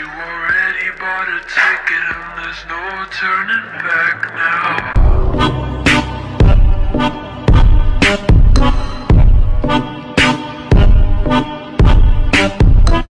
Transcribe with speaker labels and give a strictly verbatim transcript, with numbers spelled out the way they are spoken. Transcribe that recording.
Speaker 1: already bought a ticket and there's no turning back now.